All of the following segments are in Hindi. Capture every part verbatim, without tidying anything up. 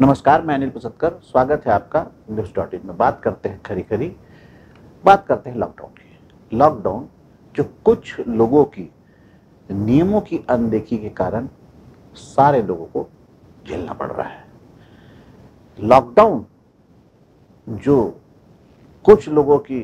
नमस्कार, मैं अनिल पसतकर। स्वागत है आपका न्यूज डॉट इन में। बात करते हैं खरी खरी बात करते हैं लॉकडाउन की। लॉकडाउन जो कुछ लोगों की नियमों की अनदेखी के कारण सारे लोगों को झेलना पड़ रहा है। लॉकडाउन जो कुछ लोगों की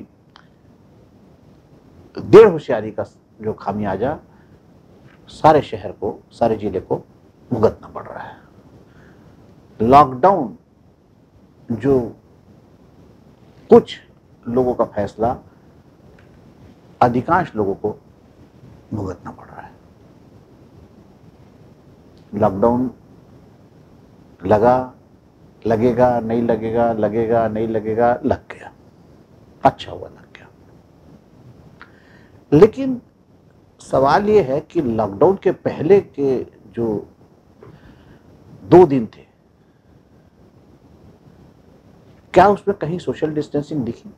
देर होशियारी का जो खामियाजा सारे शहर को, सारे जिले को भुगतना पड़ रहा है। लॉकडाउन जो कुछ लोगों का फैसला अधिकांश लोगों को भुगतना पड़ रहा है। लॉकडाउन लगा, लगेगा, नहीं लगेगा, लगेगा, नहीं लगेगा, लग गया। अच्छा हुआ लग गया। लेकिन सवाल यह है कि लॉकडाउन के पहले के जो दो दिन थे, क्या उसमें कहीं सोशल डिस्टेंसिंग दिखी?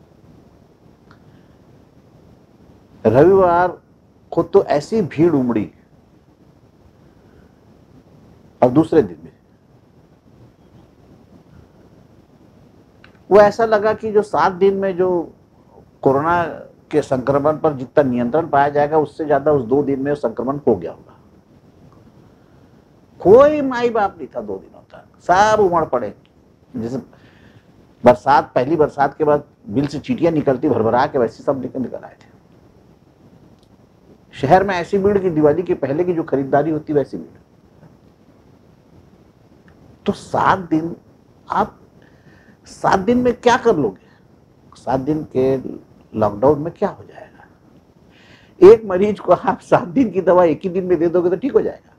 रविवार को तो ऐसी भीड़ उमड़ी और दूसरे दिन में वो ऐसा लगा कि जो सात दिन में जो कोरोना के संक्रमण पर जितना नियंत्रण पाया जाएगा उससे ज्यादा उस दो दिन में संक्रमण हो गया होगा। कोई माई बाप नहीं था दो दिनों तक, सब उमड़ पड़े। जैसे बरसात, पहली बरसात के बाद बिल से चींटियां निकलती भरभरा के, वैसे सब निकल निकल आए थे। शहर में ऐसी भीड़ की दिवाली के पहले की जो खरीदारी होती वैसी भीड़। तो सात दिन आप सात दिन में क्या कर लोगे? सात दिन के लॉकडाउन में क्या हो जाएगा? एक मरीज को आप सात दिन की दवा एक ही दिन में दे दोगे तो ठीक हो जाएगा।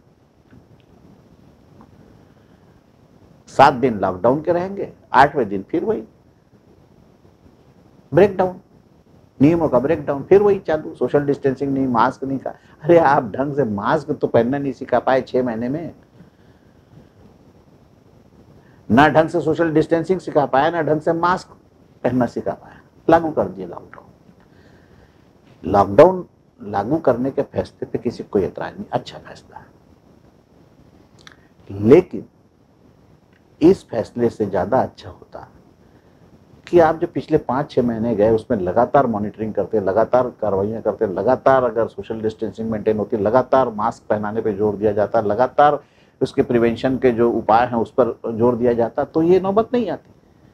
सात दिन लॉकडाउन के रहेंगे, आठवें दिन फिर वही ब्रेकडाउन, नियमों का ब्रेकडाउन, फिर वही चालू। सोशल डिस्टेंसिंग नहीं, मास्क नहीं का। अरे आप ढंग से मास्क तो पहनना नहीं सिखा पाए छह महीने में, ना ढंग से सोशल डिस्टेंसिंग सिखा पाया, ना ढंग से मास्क पहनना सिखा पाया। लागू कर दिए लॉकडाउन। लॉकडाउन लागू करने के फैसले पे किसी को एतराज नहीं, अच्छा फैसला है। लेकिन इस फैसले से ज्यादा अच्छा होता कि आप जो पिछले पांच छह महीने गए उसमें लगातार मॉनिटरिंग करते, लगातार कार्रवाइयां करते, लगातार अगर सोशल डिस्टेंसिंग मेंटेन होती, लगातार मास्क पहनाने पे जोर दिया जाता, लगातार उसके प्रिवेंशन के जो उपाय हैं उस पर जोर दिया जाता, तो ये नौबत नहीं आती।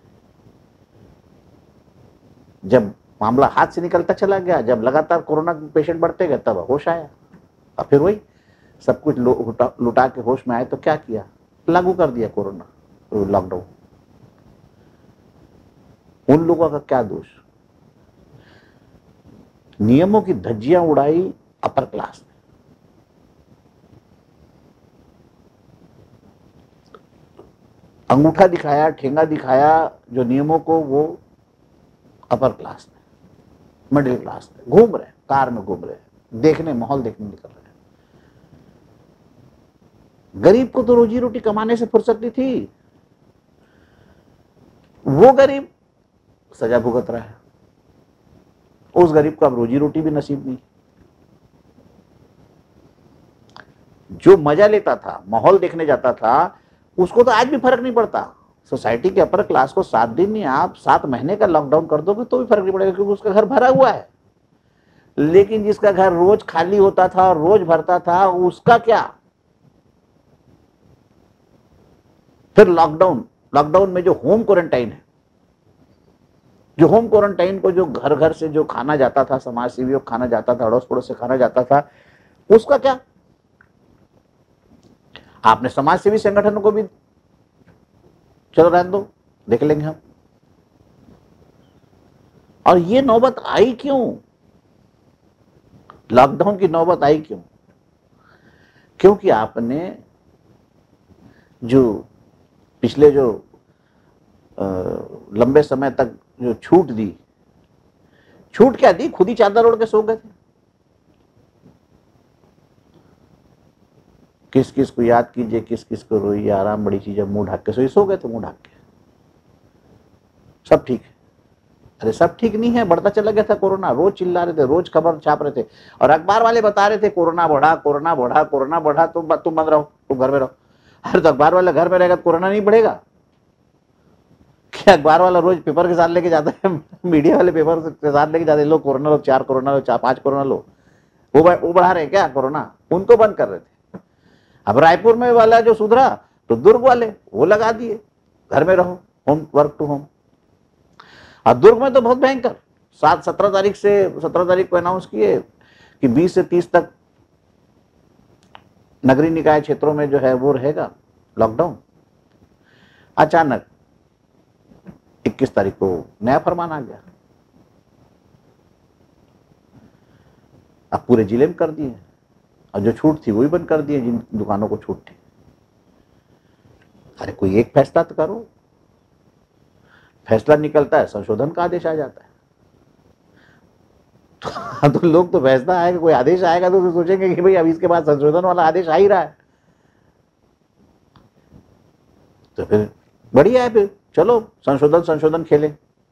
जब मामला हाथ से निकलता चला गया, जब लगातार कोरोना पेशेंट बढ़ते गए, तब होश आया और फिर वही सब कुछ लुटा के होश में आए तो क्या किया? लागू कर दिया कोरोना लॉकडाउन। उन लोगों का क्या दोष? नियमों की धज्जियां उड़ाई अपर क्लास ने। अंगूठा दिखाया, ठेंगा दिखाया जो नियमों को, वो अपर क्लास ने। मिडिल क्लास ने घूम रहे, कार में घूम रहे, देखने, माहौल देखने निकल रहे। गरीब को तो रोजी रोटी कमाने से फुर्सत नहीं थी। वो गरीब सजा भुगत रहा है। उस गरीब को अब रोजी रोटी भी नसीब नहीं। जो मजा लेता था, माहौल देखने जाता था, उसको तो आज भी फर्क नहीं पड़ता। सोसाइटी के अपर क्लास को सात दिन नहीं, आप सात महीने का लॉकडाउन कर दोगे तो भी फर्क नहीं पड़ेगा, क्योंकि उसका घर भरा हुआ है। लेकिन जिसका घर रोज खाली होता था और रोज भरता था, उसका क्या? फिर लॉकडाउन लॉकडाउन में जो होम क्वारंटाइन है, जो होम क्वारंटाइन को जो घर घर से जो खाना जाता था, समाज सेवियों को खाना जाता था, अड़ोस पड़ोस से खाना जाता था, उसका क्या? आपने समाज सेवी संगठनों को भी चलो रहने दो, देख लेंगे हम। और ये नौबत आई क्यों? लॉकडाउन की नौबत आई क्यों? क्योंकि आपने जो पिछले जो आ, लंबे समय तक जो छूट दी, छूट क्या दी? खुद ही चादर ओढ़ के सो गए थे। किस किस को याद कीजिए, किस किस को रोइए, आराम बड़ी चीज है, मुंह ढक के सोई, सो गए थे मुंह ढक के। सब ठीक है। अरे सब ठीक नहीं है, बढ़ता चला गया था कोरोना। रोज चिल्ला रहे थे, रोज खबर छाप रहे थे, और अखबार वाले बता रहे थे कोरोना बढ़ा, कोरोना बढ़ा, कोरोना बढ़ा, तुम तुम बंद रहो, तुम घर में रहो। अरे तो अखबार वाला घर में रहेगा तो कोरोना नहीं बढ़ेगा क्या? अखबार वाला रोज पेपर के साथ लेके जाता है, मीडिया वाले पेपर के साथ लेके जाते हैं, लो कोरोना लो, चार कोरोना लो, चार पांच कोरोना लो। वो वो बढ़ा रहे क्या कोरोना? उनको बंद कर रहे थे। अब रायपुर में वाला जो सुधरा तो दुर्ग वाले वो लगा दिए, घर में रहो, होम वर्क टू होम। और दुर्ग में तो बहुत भयंकर, सात सत्रह तारीख से सत्रह तारीख को अनाउंस किए कि बीस से तीस तक नगरीय निकाय क्षेत्रों में जो है वो रहेगा लॉकडाउन। अचानक इक्कीस तारीख को नया फरमान आ गया, अब पूरे जिले में कर दिए, और जो छूट थी वही बंद कर दिए जिन दुकानों को छूट थी। अरे कोई एक फैसला तो करो। फैसला निकलता है, संशोधन का आदेश आ जाता है। तो, तो लोग तो फैसला आएगा, कोई आदेश आएगा तो सोचेंगे कि भाई अब इसके बाद संशोधन वाला आदेश आ ही रहा है, तो फिर बढ़िया है, फिर चलो संशोधन संशोधन खेले।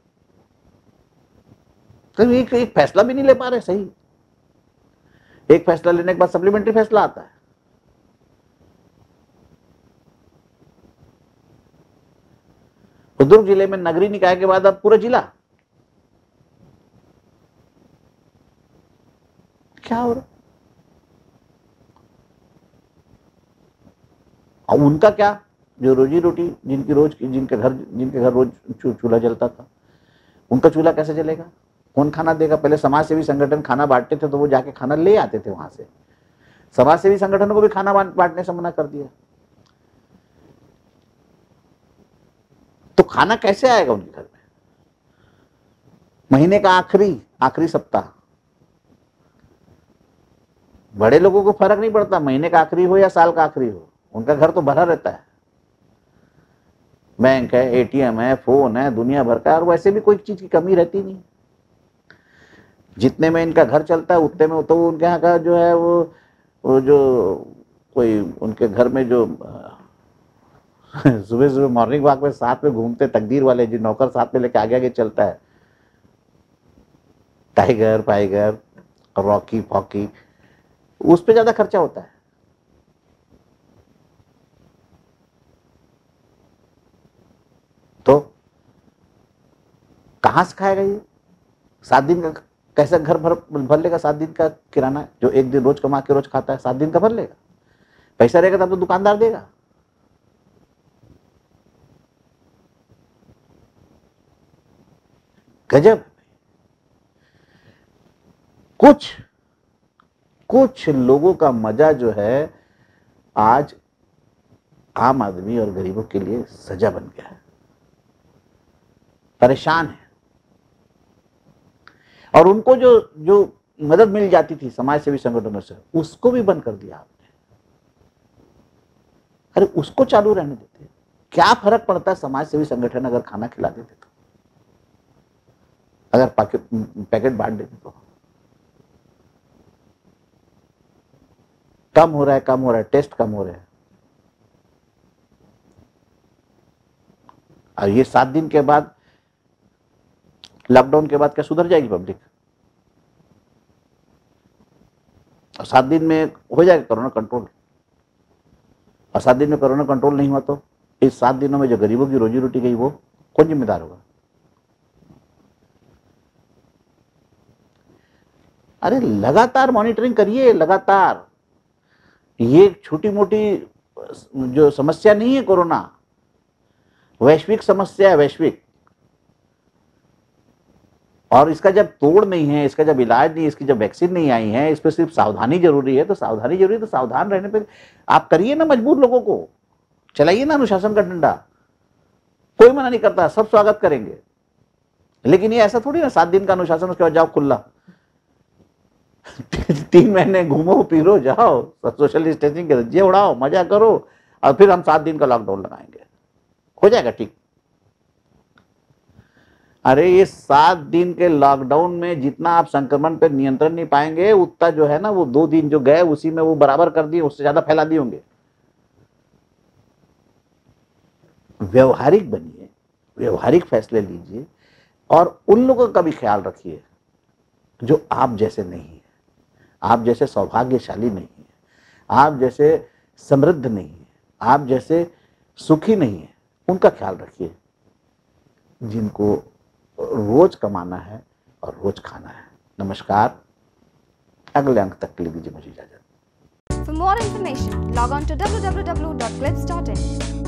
तो एक, एक फैसला भी नहीं ले पा रहे सही। एक फैसला लेने के बाद सप्लीमेंट्री फैसला आता है। तो दुर्ग जिले में नगरीय निकाय के बाद अब पूरा जिला, क्या हो रहा? और उनका क्या, जो रोजी रोटी जिनकी रोज जिनके घर जिनके घर रोज चूल्हा जलता था, उनका चूल्हा कैसे जलेगा? कौन खाना देगा? पहले समाज सेवी संगठन खाना बांटते थे तो वो जाके खाना ले आते थे वहां से। समाज सेवी संगठनों को भी खाना बांटने से मना कर दिया, तो खाना कैसे आएगा उनके घर में? महीने का आखिरी आखिरी सप्ताह, बड़े लोगों को फर्क नहीं पड़ता महीने का आखिरी हो या साल का आखिरी हो, उनका घर तो भरा रहता है, बैंक है, एटीएम है, फोन है, दुनिया भर का, और वैसे भी कोई चीज की कमी रहती नहीं। जितने में इनका घर चलता है उतने में तो उनके यहाँ का जो है वो वो जो कोई उनके घर में जो सुबह सुबह मॉर्निंग वॉक में साथ में घूमते तकदीर वाले जो नौकर साथ में लेके आगे आगे चलता है, टाइगर फाइगर रॉकी फॉकी, उस पे ज्यादा खर्चा होता है। तो कहां से खाएगा ये? सात दिन का कैसे घर भर भर लेगा? सात दिन का किराना जो एक दिन रोज कमा के रोज खाता है, सात दिन का भर लेगा? पैसा रहेगा तब तो दुकानदार देगा। गजब। कुछ कुछ लोगों का मजा जो है आज आम आदमी और गरीबों के लिए सजा बन गया है, परेशान है। और उनको जो जो मदद मिल जाती थी समाज सेवी संगठनों से, उसको भी बंद कर दिया आपने। अरे उसको चालू रहने देते, क्या फर्क पड़ता है समाज सेवी संगठन अगर खाना खिला देते तो, अगर पैकेट पैकेट बांट देते तो। कम हो रहा है कम हो रहा है टेस्ट कम हो रहे हैं, और ये सात दिन के बाद लॉकडाउन के बाद क्या सुधर जाएगी पब्लिक? और सात दिन में हो जाएगा कोरोना कंट्रोल, और सात दिन में कोरोना कंट्रोल नहीं हुआ तो इस सात दिनों में जो गरीबों की रोजी रोटी गई वो कौन जिम्मेदार होगा? अरे लगातार मॉनिटरिंग करिए, लगातार। ये छोटी मोटी जो समस्या नहीं है कोरोना, वैश्विक समस्या है, वैश्विक। और इसका जब तोड़ नहीं है, इसका जब इलाज नहीं है, इसकी जब वैक्सीन नहीं आई है, इस पर सिर्फ सावधानी जरूरी है। तो सावधानी जरूरी है तो सावधान रहने पे आप करिए ना, मजबूर लोगों को चलाइए ना अनुशासन का डंडा, कोई मना नहीं करता, सब स्वागत करेंगे। लेकिन ये ऐसा थोड़ी ना सात दिन का अनुशासन उसके बाद जाओ खुला तीन महीने घूमो फिरो जाओ, सोशल डिस्टेंसिंग के रज्जे उड़ाओ, मजा करो, और फिर हम सात दिन का लॉकडाउन लगाएंगे, हो जाएगा ठीक। अरे ये सात दिन के लॉकडाउन में जितना आप संक्रमण पे नियंत्रण नहीं पाएंगे, उतना जो है ना वो दो दिन जो गए उसी में वो बराबर कर दिए, उससे ज्यादा फैला दिए होंगे। व्यवहारिक बनिए, व्यवहारिक फैसले लीजिए, और उन लोगों का भी ख्याल रखिए जो आप जैसे नहीं है, आप जैसे सौभाग्यशाली नहीं है, आप जैसे समृद्ध नहीं है, आप जैसे सुखी नहीं है उनका ख्याल रखिए, जिनको रोज कमाना है और रोज खाना है। नमस्कार, अगले अंक तक के लिए दीजिए मुझे इजाजत। For more information, log on to w w w dot clips dot in.